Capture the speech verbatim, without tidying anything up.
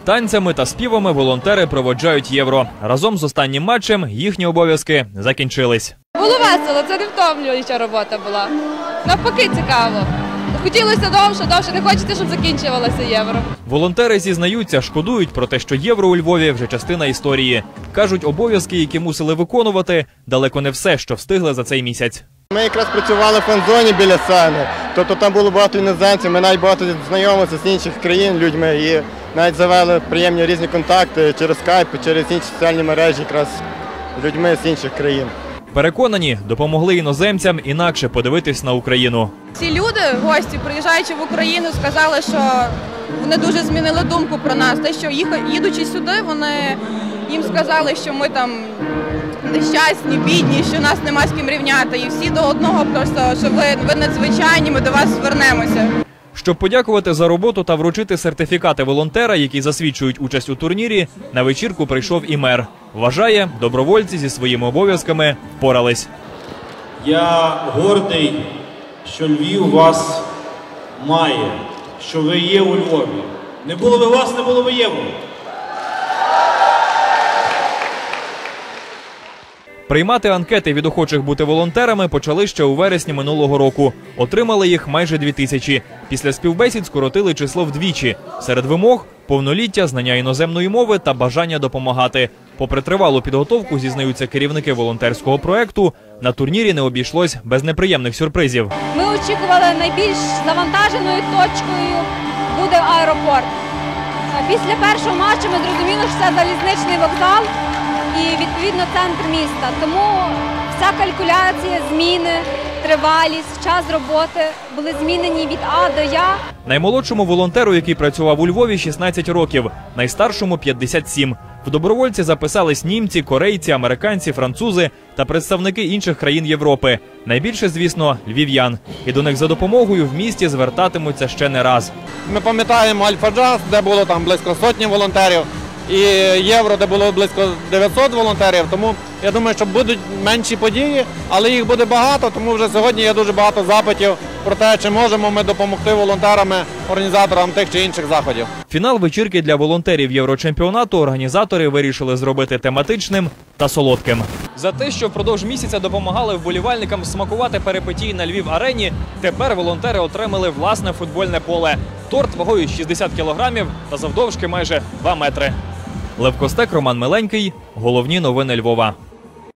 Танцями та співами волонтери проводжають Євро. Разом з останнім матчем їхні обов'язки закінчились. Було весело, це не втомлююча робота була. Навпаки, цікаво. Хотілося довше, довше, не хочете, щоб закінчувалося Євро. Волонтери зізнаються, шкодують про те, що Євро у Львові вже частина історії. Кажуть, обов'язки, які мусили виконувати, далеко не все, що встигли за цей місяць. Ми якраз працювали в фан-зоні біля сцени, тобто там було багато іноземців, ми навіть багато знайомилися з інших країн людьми і навіть завели приємні різні контакти через скайп, через інші соціальні мережі якраз з людьми з інших країн. Переконані, допомогли іноземцям інакше подивитись на Україну. Ці люди, гості, приїжджаючи в Україну, сказали, що вони дуже змінили думку про нас. Те, що їдучи сюди, вони їм сказали, що ми там нещасні, бідні, що нас нема з ким рівняти. І всі до одного просто, що ви, ви надзвичайні, ми до вас звернемося. Щоб подякувати за роботу та вручити сертифікати волонтера, які засвідчують участь у турнірі, на вечірку прийшов і мер. Вважає, добровольці зі своїми обов'язками впорались. Я гордий, що Львів вас має, що ви є у Львові. Не було би вас, не було би Євро. Приймати анкети від охочих бути волонтерами почали ще у вересні минулого року. Отримали їх майже дві тисячі. Після співбесід скоротили число вдвічі. Серед вимог – повноліття, знання іноземної мови та бажання допомагати. Попри тривалу підготовку, зізнаються керівники волонтерського проєкту, на турнірі не обійшлось без неприємних сюрпризів. Ми очікували, найбільш завантаженою точкою буде аеропорт. Після першого матчу ми зрозуміли, що це залізничний вокзал і, відповідно, центр міста. Тому вся калькуляція, зміни, тривалість, час роботи були змінені від А до Я. Наймолодшому волонтеру, який працював у Львові, шістнадцять років, найстаршому – п'ятдесят сім. В добровольці записались німці, корейці, американці, французи та представники інших країн Європи. Найбільше, звісно, львів'ян. І до них за допомогою в місті звертатимуться ще не раз. Ми пам'ятаємо Альфа-Джаз, де було там близько сотні волонтерів, і Євро, де було близько дев'ятсот волонтерів. Тому я думаю, що будуть менші події, але їх буде багато, тому вже сьогодні є дуже багато запитів про те, чи можемо ми допомогти волонтерами, організаторам тих чи інших заходів. Фінал вечірки для волонтерів Єврочемпіонату організатори вирішили зробити тематичним та солодким. За те, що впродовж місяця допомагали вболівальникам смакувати перипетії на Львів-арені, тепер волонтери отримали власне футбольне поле. Торт вагою шістдесят кілограмів та завдовжки майже два метри. Лев Костек, Роман Миленький. Головні новини Львова.